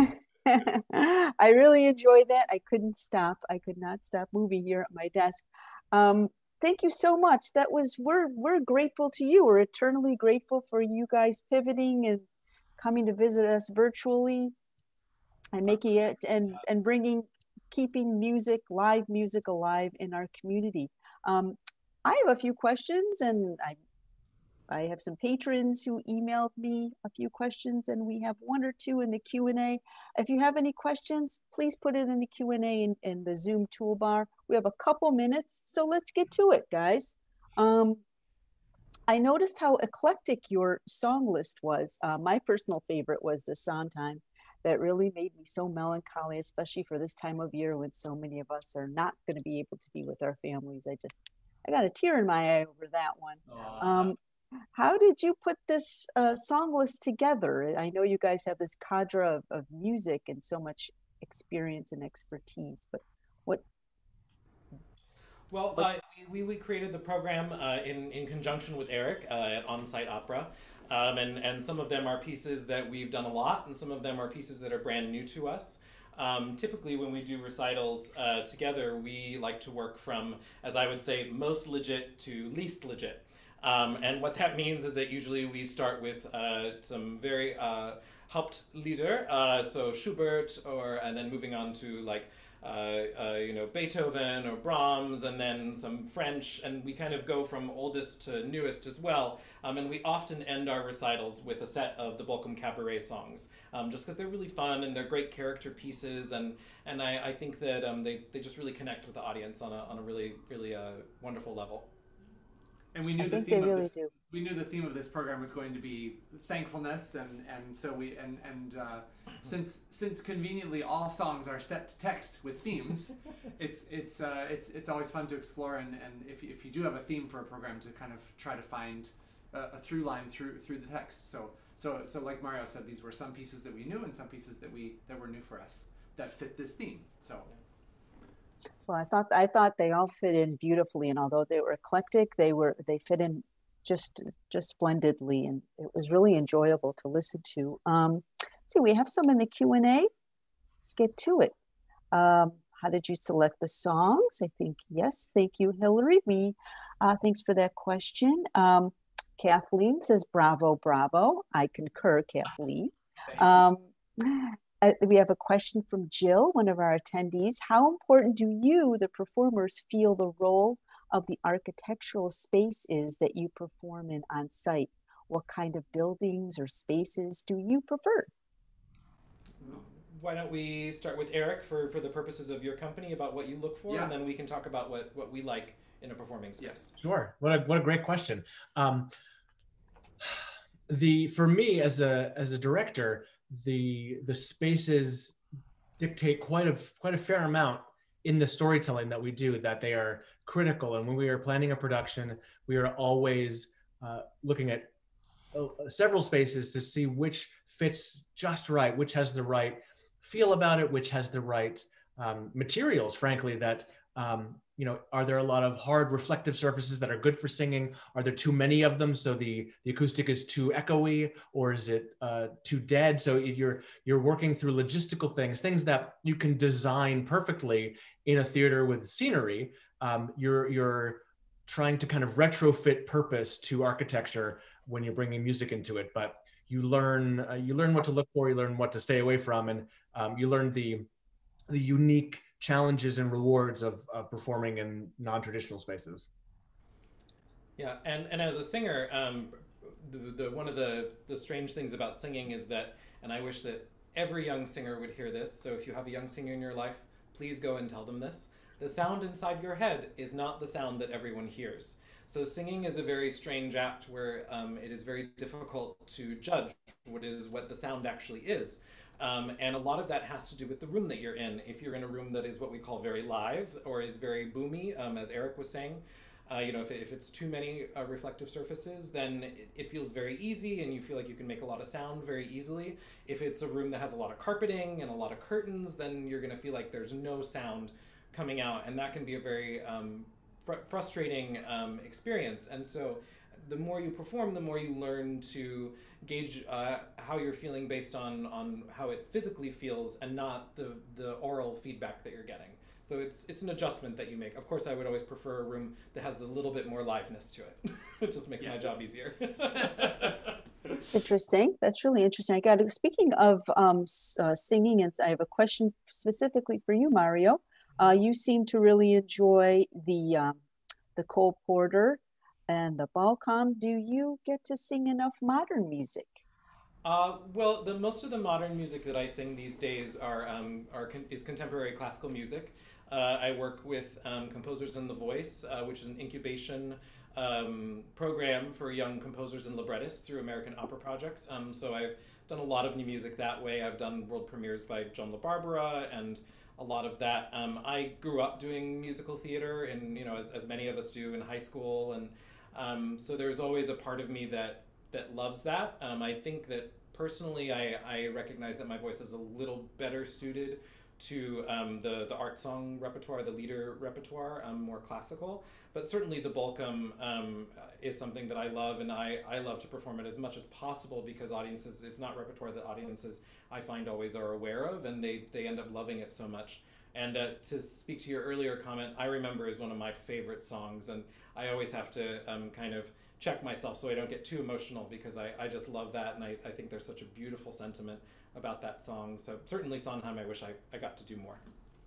I really enjoyed that. I couldn't stop. I could not stop moving here at my desk. Um, thank you so much. That was, we're, we're grateful to you. We're eternally grateful for you guys pivoting and coming to visit us virtually and making it and, and bringing, keeping music, live music alive in our community. Um, I have a few questions, and I I have some patrons who emailed me a few questions, and we have one or two in the Q and A. If you have any questions, please put it in the Q and A in, in the Zoom toolbar. We have a couple minutes, so let's get to it, guys. Um, I noticed how eclectic your song list was. Uh, my personal favorite was the Sondheim. That really made me so melancholy, especially for this time of year when so many of us are not going to be able to be with our families. I just, I got a tear in my eye over that one. Um, how did you put this uh, song list together? I know you guys have this cadre of, of music and so much experience and expertise, but what? Well, uh, we, we created the program uh, in, in conjunction with Eric uh, at On-Site Opera. Um, and, and some of them are pieces that we've done a lot, and some of them are pieces that are brand new to us. Um, typically, when we do recitals uh, together, we like to work from, as I would say, most legit to least legit. Um, and what that means is that usually we start with uh, some very uh, Hauptlieder, uh, so Schubert, or and then moving on to like uh, uh, you know, Beethoven or Brahms, and then some French, and we kind of go from oldest to newest as well. Um, and we often end our recitals with a set of the Bolcom Cabaret songs, um, just because they're really fun and they're great character pieces, and and I, I think that um, they they just really connect with the audience on a on a really really uh, wonderful level. And we knew I the think theme they of really this. do. We knew the theme of this program was going to be thankfulness, and, and so we and and uh, since since conveniently all songs are set to text with themes, it's it's uh, it's it's always fun to explore, and, and if if you do have a theme for a program, to kind of try to find a, a through line through through the text. So so so like Mario said, these were some pieces that we knew and some pieces that we that were new for us that fit this theme. So. Well, I thought I thought they all fit in beautifully, and although they were eclectic, they were they fit in just just splendidly, and it was really enjoyable to listen to. Um, let's see, we have some in the Q and A. Let's get to it. Um, how did you select the songs? I think yes. Thank you, Hillary. We uh, thanks for that question. Um, Kathleen says, "Bravo, bravo." I concur, Kathleen. Um, Uh, we have a question from Jill, one of our attendees. How important do you, the performers, feel the role of the architectural space is that you perform in on site? What kind of buildings or spaces do you prefer? Why don't we start with Eric for, for the purposes of your company about what you look for, yeah. And then we can talk about what, what we like in a performing space. Sure. What a, what a great question. Um, the for me as a as a director, the the spaces dictate quite a quite a fair amount in the storytelling that we do, that they are critical. And when we are planning a production, we are always uh, looking at uh, several spaces to see which fits just right, which has the right feel about it, which has the right um, materials, frankly, that um, you know, are there a lot of hard reflective surfaces that are good for singing? Are there too many of them, so the the acoustic is too echoey, or is it uh, too dead? So if you're you're working through logistical things, things that you can design perfectly in a theater with scenery. Um, you're you're trying to kind of retrofit purpose to architecture when you're bringing music into it. But you learn uh, you learn what to look for, you learn what to stay away from, and um, you learn the the unique challenges and rewards of, of performing in non-traditional spaces. Yeah, and, and as a singer, um, the, the one of the, the strange things about singing is that, and I wish that every young singer would hear this, so if you have a young singer in your life, please go and tell them this. The sound inside your head is not the sound that everyone hears. So singing is a very strange act where um, it is very difficult to judge what is what the sound actually is. Um, and a lot of that has to do with the room that you're in. If you're in a room that is what we call very live or is very boomy, um, as Eric was saying, uh, you know, if, if it's too many uh, reflective surfaces, then it, it feels very easy and you feel like you can make a lot of sound very easily. If it's a room that has a lot of carpeting and a lot of curtains, then you're going to feel like there's no sound coming out, and that can be a very um, fr frustrating um, experience. And so the more you perform, the more you learn to gauge uh, how you're feeling based on, on how it physically feels and not the, the oral feedback that you're getting. So it's, it's an adjustment that you make. Of course, I would always prefer a room that has a little bit more liveness to it. It just makes yes. my job easier. Interesting. That's really interesting. I got, speaking of um, uh, singing, and I have a question specifically for you, Mario. Uh, you seem to really enjoy the, um, the Cole Porter and the Balcom. Do you get to sing enough modern music? Uh, well, the most of the modern music that I sing these days are, um, are con is contemporary classical music. Uh, I work with um, Composers in the Voice, uh, which is an incubation um, program for young composers and librettists through American Opera Projects. Um, so I've done a lot of new music that way. I've done world premieres by John LaBarbera and a lot of that. Um, I grew up doing musical theater, and you know, as, as many of us do in high school, and um, so there's always a part of me that that loves that. Um, I think that personally, I, I recognize that my voice is a little better suited to um, the, the art song repertoire, the lieder repertoire, um, more classical. But certainly the Balcom um, is something that I love, and I, I love to perform it as much as possible because audiences, it's not repertoire that audiences I find always are aware of, and they, they end up loving it so much. And uh, to speak to your earlier comment, I Remember is one of my favorite songs, and I always have to um, kind of check myself so I don't get too emotional because I, I just love that, and I, I think there's such a beautiful sentiment about that song. So certainly Sondheim, I wish I, I got to do more.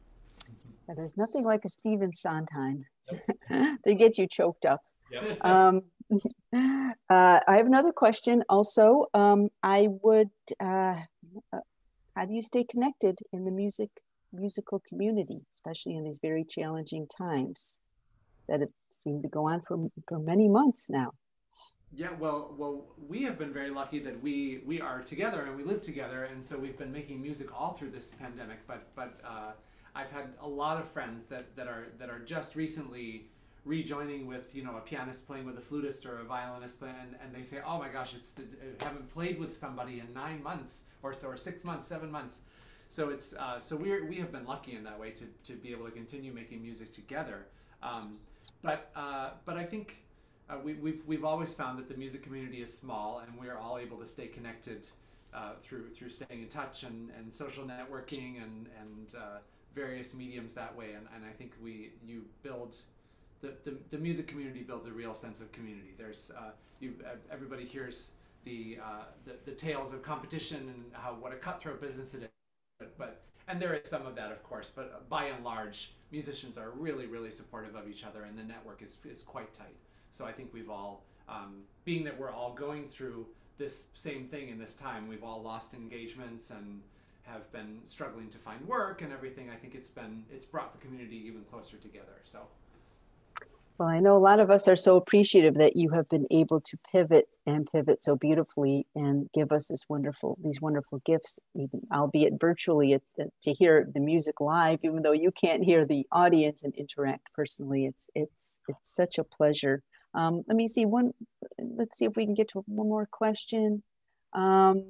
Yeah, there's nothing like a Stephen Sondheim. Yep. They get you choked up. Yep. Um, uh, I have another question also. Um, I would, uh, uh, how do you stay connected in the music musical community, especially in these very challenging times that have seemed to go on for, for many months now? Yeah, well, well, we have been very lucky that we we are together and we live together, and so we've been making music all through this pandemic. But but uh, I've had a lot of friends that that are that are just recently rejoining with, you know, a pianist playing with a flutist or a violinist playing, and, and they say, oh my gosh, it's the, I haven't played with somebody in nine months or so, or six months, seven months. So it's uh, so we we have been lucky in that way to to be able to continue making music together. Um, but uh, but I think. Uh, we, we've, we've always found that the music community is small, and we're all able to stay connected uh, through through staying in touch and, and social networking and, and uh, various mediums that way. And, and I think we you build, the, the, the music community builds a real sense of community. There's uh, you everybody hears the, uh, the the tales of competition and how what a cutthroat business it is, but, but and there is some of that, of course, but by and large, musicians are really, really supportive of each other, and the network is, is quite tight. So I think we've all, um, being that we're all going through this same thing in this time, we've all lost engagements and have been struggling to find work and everything. I think it's been, it's brought the community even closer together. So. Well, I know a lot of us are so appreciative that you have been able to pivot and pivot so beautifully and give us this wonderful, these wonderful gifts, even albeit virtually, it, to hear the music live, even though you can't hear the audience and interact personally. It's it's it's such a pleasure. Um, let me see one. Let's see if we can get to one more question. Um,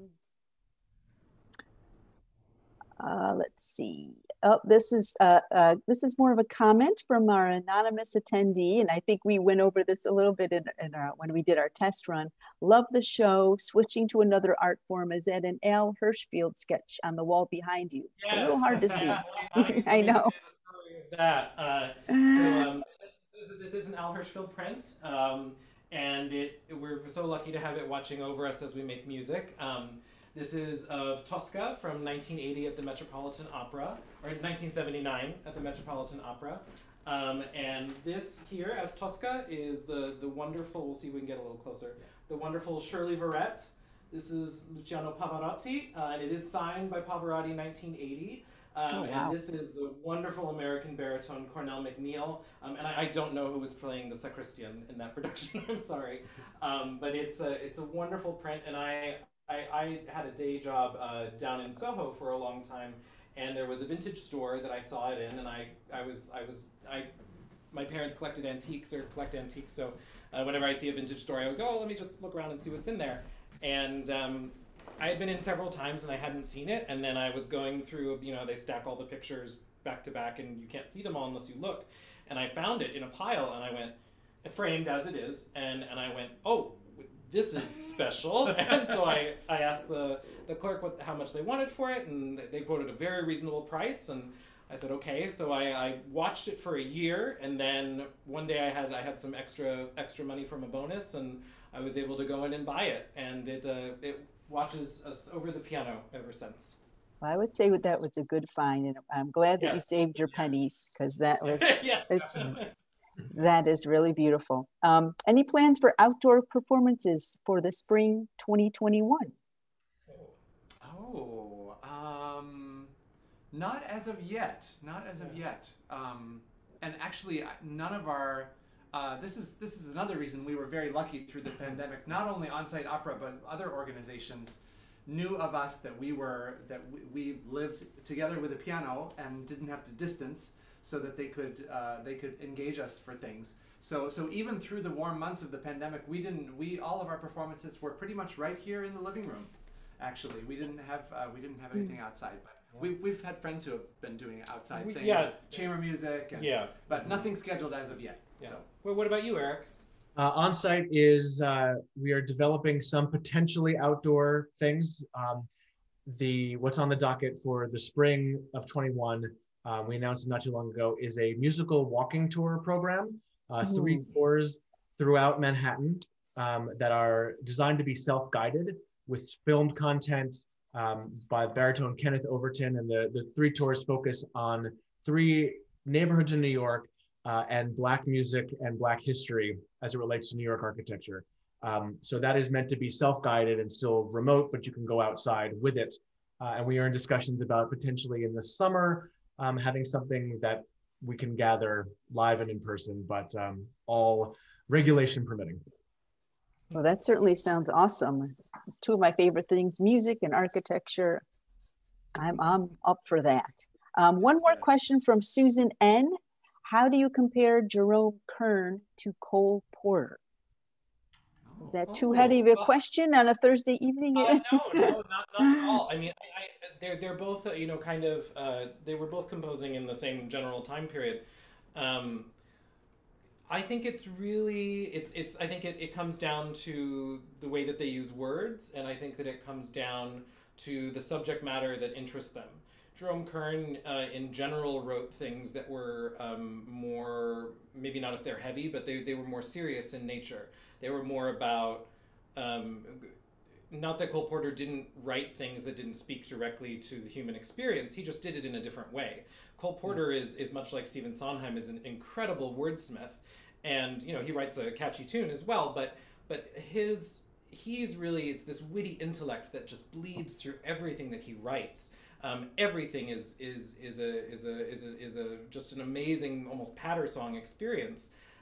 uh, let's see. Oh, this is uh, uh, this is more of a comment from our anonymous attendee, and I think we went over this a little bit in, in our, when we did our test run. Love the show. Switching to another art form. Is that an Al Hirschfeld sketch on the wall behind you? It's yes, a little hard to see. Yes. Let me, let I me know. tell you the story of that. Uh, so um, this, this is an Al Hirschfeld print, um, and it we're so lucky to have it watching over us as we make music. Um, This is of Tosca from nineteen eighty at the Metropolitan Opera, or nineteen seventy-nine at the Metropolitan Opera. Um, and this here, as Tosca, is the, the wonderful, we'll see if we can get a little closer, the wonderful Shirley Verrett. This is Luciano Pavarotti, uh, and it is signed by Pavarotti in nineteen eighty. Um, Oh, wow. And this is the wonderful American baritone Cornell McNeil. Um, and I, I don't know who was playing the sacristan in that production, I'm sorry. Um, but it's a, it's a wonderful print, and I, I, I had a day job uh, down in Soho for a long time, and there was a vintage store that I saw it in, and I, I was, I was, I, my parents collected antiques or collect antiques, so uh, whenever I see a vintage store, I always go, oh, let me just look around and see what's in there. And um, I had been in several times and I hadn't seen it, and then I was going through, you know, they stack all the pictures back to back, and you can't see them all unless you look. And I found it in a pile, and I went, framed as it is, and, and I went, oh, this is special. And so I, I asked the, the clerk what how much they wanted for it, and they quoted a very reasonable price, and I said okay. So I, I watched it for a year, and then one day I had I had some extra extra money from a bonus, and I was able to go in and buy it, and it uh, it watches us over the piano ever since. Well, I would say that was a good find, and I'm glad that Yes. you saved your pennies, because that was Yes. it's that is really beautiful. Um, any plans for outdoor performances for the spring twenty twenty-one? Oh, um, not as of yet. Not as of yet. Um, and actually, I- none of our. Uh, this is this is another reason we were very lucky through the pandemic. Not only On-Site Opera, but other organizations knew of us, that we were that we, we lived together with a piano and didn't have to distance, so that they could uh, they could engage us for things. So so even through the warm months of the pandemic, we didn't we all of our performances were pretty much right here in the living room. Actually, we didn't have uh, we didn't have anything outside, but we we've had friends who have been doing outside We- things, yeah. chamber music, and, Yeah. but nothing scheduled as of yet. Yeah. So Well, what about you, Eric? Uh, on-site is, uh, we are developing some potentially outdoor things. Um, the, what's on the docket for the spring of twenty-one, uh, we announced not too long ago, is a musical walking tour program, uh, three Ooh. tours throughout Manhattan um, that are designed to be self-guided with filmed content um, by baritone Kenneth Overton, and the, the three tours focus on three neighborhoods in New York uh, and Black music and Black history as it relates to New York architecture. Um, so that is meant to be self-guided and still remote, but you can go outside with it. Uh, and we are in discussions about potentially in the summer um, having something that we can gather live and in person, but um, all regulation permitting. Well, that certainly sounds awesome. Two of my favorite things, music and architecture. I'm, I'm up for that. Um, one more question from Susan N. How do you compare Jerome Kern to Cole Porter? Is that too Oh, heavy of a well- question on a Thursday evening? Uh, no, no, not, not at all. I mean, I, I, they're they're both uh, you know kind of uh, they were both composing in the same general time period. Um, I think it's really it's it's I think it, it comes down to the way that they use words, and I think that it comes down to the subject matter that interests them. Jerome Kern, uh, in general, wrote things that were um, more, maybe not if they're heavy, but they, they were more serious in nature. They were more about, um, not that Cole Porter didn't write things that didn't speak directly to the human experience, he just did it in a different way. Cole Porter is, is much like Stephen Sondheim, is an incredible wordsmith, and you know he writes a catchy tune as well, but but his, he's really, it's this witty intellect that just bleeds through everything that he writes. Um, everything is is is a is a is a is a just an amazing almost patter song experience,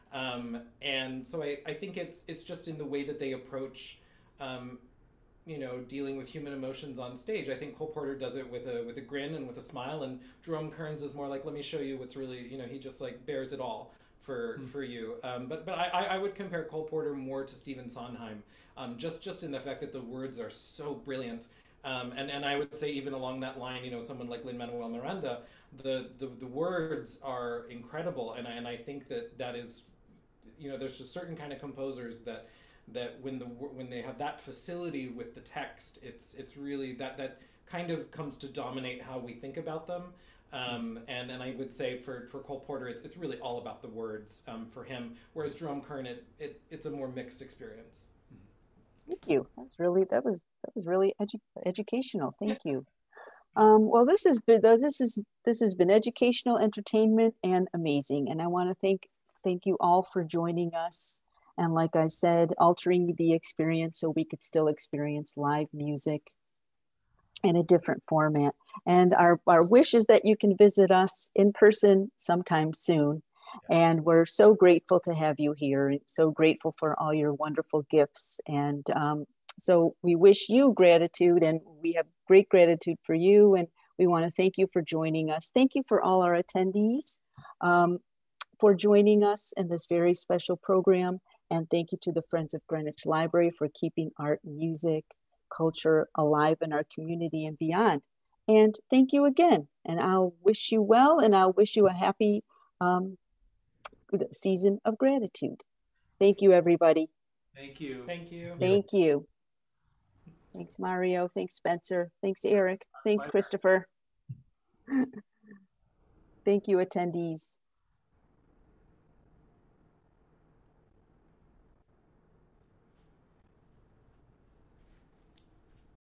Um, and so I, I think it's it's just in the way that they approach, um, you know, dealing with human emotions on stage. I think Cole Porter does it with a with a grin and with a smile, and Jerome Kern's is more like, let me show you what's really, you know, he just like bears it all for hmm. for you. Um, but but I, I would compare Cole Porter more to Stephen Sondheim, um, just just in the fact that the words are so brilliant. Um, and, and I would say even along that line, you know, someone like Lin-Manuel Miranda, the, the, the words are incredible. And I, and I think that that is, you know, there's just certain kind of composers that that when the when they have that facility with the text, it's it's really that that kind of comes to dominate how we think about them. Um, and and I would say for, for Cole Porter, it's it's really all about the words um, for him. Whereas Jerome Kern, it, it it's a more mixed experience. Thank you. That's really that was that was really edu educational. Thank you. Um, well, this has been this is this has been educational, entertainment, and amazing. And I want to thank thank you all for joining us. And like I said, altering the experience so we could still experience live music in a different format. And our our wish is that you can visit us in person sometime soon. And we're so grateful to have you here. So grateful for all your wonderful gifts. And um, so we wish you gratitude, and we have great gratitude for you. And we want to thank you for joining us. Thank you for all our attendees um, for joining us in this very special program. And thank you to the Friends of Greenwich Library for keeping art, music, culture alive in our community and beyond. And thank you again. And I'll wish you well, and I'll wish you a happy um, season of gratitude. Thank you, everybody. Thank you. Thank you. Thank you. Thanks, Mario. Thanks, Spencer. Thanks, Eric. Thanks, Christopher. Thank you, attendees.